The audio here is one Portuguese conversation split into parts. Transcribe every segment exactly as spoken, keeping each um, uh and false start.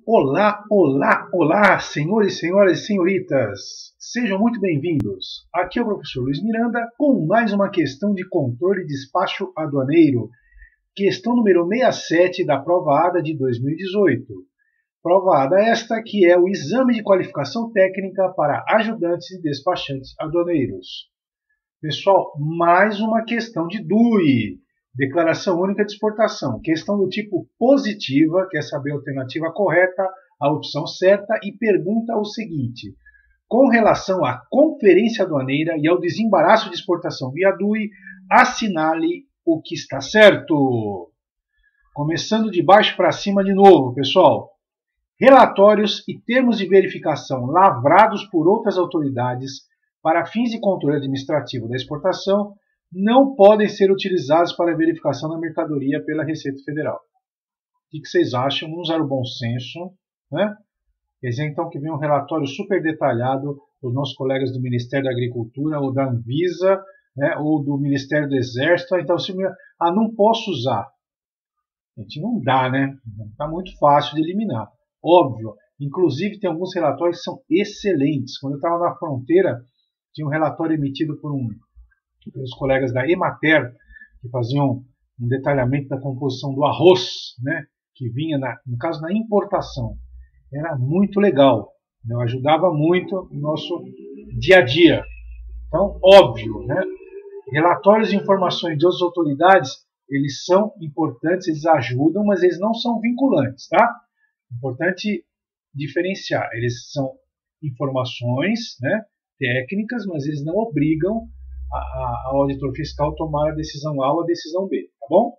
Olá, olá, olá, senhores, senhoras e senhoritas. Sejam muito bem-vindos. Aqui é o professor Luiz Miranda com mais uma questão de controle de despacho aduaneiro. Questão número sessenta e sete da prova A D A de dois mil e dezoito. Prova A D A esta que é o exame de qualificação técnica para ajudantes e despachantes aduaneiros. Pessoal, mais uma questão de D U I. Declaração Única de Exportação. Questão do tipo positiva, quer saber a alternativa correta, a opção certa, e pergunta o seguinte: com relação à conferência aduaneira e ao desembaraço de exportação via D U I, assinale o que está certo. Começando de baixo para cima de novo, pessoal. Relatórios e termos de verificação lavrados por outras autoridades para fins de controle administrativo da exportação não podem ser utilizados para verificação da mercadoria pela Receita Federal. O que vocês acham? Vamos usar o bom senso, né? Quer dizer, então, que vem um relatório super detalhado dos nossos colegas do Ministério da Agricultura, ou da Anvisa, né, ou do Ministério do Exército. Então, se ah, não posso usar. Gente, não dá, né? Está muito fácil de eliminar. Óbvio. Inclusive, tem alguns relatórios que são excelentes. Quando eu estava na fronteira, tinha um relatório emitido por um pelos colegas da Emater, que faziam um detalhamento da composição do arroz, né, que vinha, na, no caso, na importação. Era muito legal, né, ajudava muito no nosso dia a dia. Então, óbvio, né, relatórios e informações de outras autoridades, eles são importantes, eles ajudam, mas eles não são vinculantes, tá? Importante diferenciar. Eles são informações, né, técnicas, mas eles não obrigam ao auditor fiscal tomar a decisão A ou a decisão B, tá bom?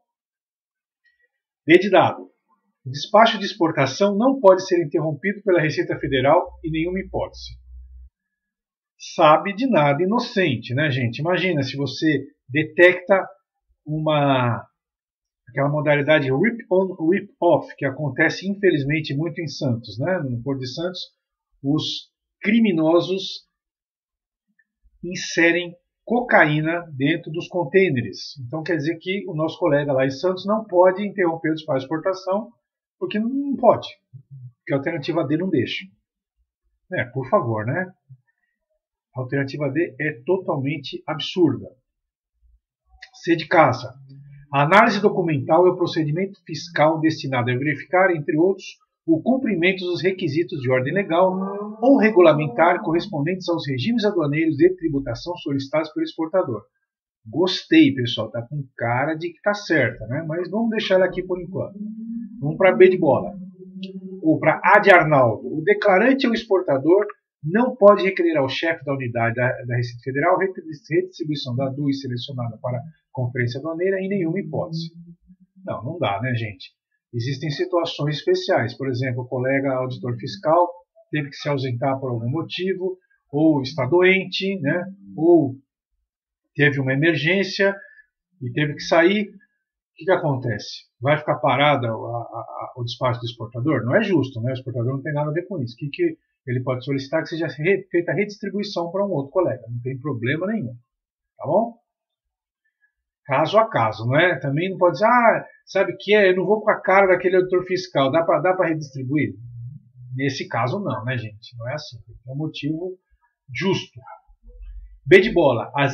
B de dado. O despacho de exportação não pode ser interrompido pela Receita Federal em nenhuma hipótese. Sabe de nada inocente, né, gente? Imagina se você detecta uma aquela modalidade rip-on, rip-off, que acontece infelizmente muito em Santos, né? No Porto de Santos, os criminosos inserem cocaína dentro dos contêineres. Então quer dizer que o nosso colega lá em Santos não pode interromper o despacho de exportação, porque não pode, porque a alternativa D não deixa. É, por favor, né? A alternativa D é totalmente absurda. C de casa. A análise documental é o procedimento fiscal destinado a verificar, entre outros, o cumprimento dos requisitos de ordem legal ou regulamentar correspondentes aos regimes aduaneiros de tributação solicitados pelo exportador. Gostei, pessoal, tá com cara de que tá certa, né? Mas vamos deixar ela aqui por enquanto. Vamos para B de bola. Ou para A de Arnaldo. O declarante ou exportador não pode requerer ao chefe da unidade da, da Receita Federal redistribuição da D U I selecionada para a conferência aduaneira em nenhuma hipótese. Não, não dá, né, gente? Existem situações especiais, por exemplo, o colega auditor fiscal teve que se ausentar por algum motivo, ou está doente, né? Ou teve uma emergência e teve que sair. O que, que acontece? Vai ficar parado a, a, a, o despacho do exportador? Não é justo, né? O exportador não tem nada a ver com isso. O que, que ele pode solicitar? Que seja feita a redistribuição para um outro colega. Não tem problema nenhum. Tá bom? Caso a caso, não é? Também não pode dizer, ah, sabe o que é? Eu não vou com a cara daquele auditor fiscal, dá para dá para redistribuir? Nesse caso não, né, gente? Não é assim. É um motivo justo. B de bola. As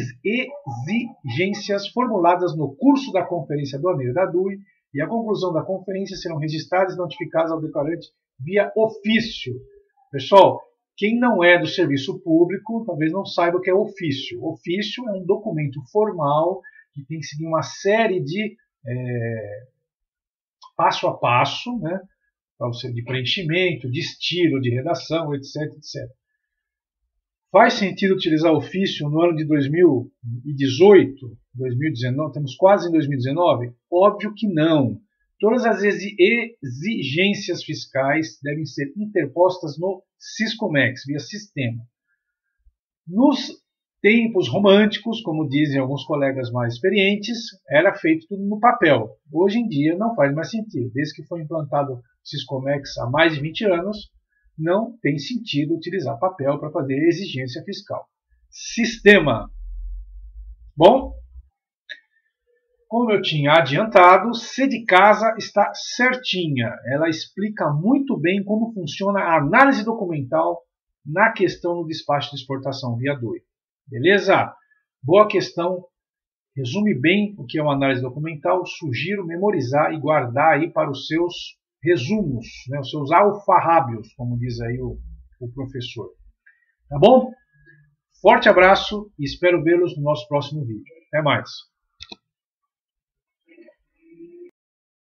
exigências formuladas no curso da Conferência Aduaneira da D U I e a conclusão da conferência serão registradas e notificadas ao declarante via ofício. Pessoal, quem não é do serviço público talvez não saiba o que é ofício. Ofício é um documento formal que tem que seguir uma série de é, passo a passo, né, de preenchimento, de estilo, de redação, etc, etcétera. Faz sentido utilizar ofício no ano de dois mil e dezoito, dois mil e dezenove, estamos quase em dois mil e dezenove? Óbvio que não. Todas as exigências fiscais devem ser interpostas no Siscomex, via sistema. Nos tempos românticos, como dizem alguns colegas mais experientes, era feito tudo no papel. Hoje em dia não faz mais sentido. Desde que foi implantado o Siscomex há mais de vinte anos, não tem sentido utilizar papel para fazer exigência fiscal. Sistema. Bom, Como eu tinha adiantado, C de casa está certinha. Ela explica muito bem como funciona a análise documental na questão do despacho de exportação via D O I. Beleza? Boa questão. Resume bem o que é uma análise documental. Sugiro memorizar e guardar aí para os seus resumos, né? Os seus alfarrábios, como diz aí o, o professor. Tá bom? Forte abraço e espero vê-los no nosso próximo vídeo. Até mais!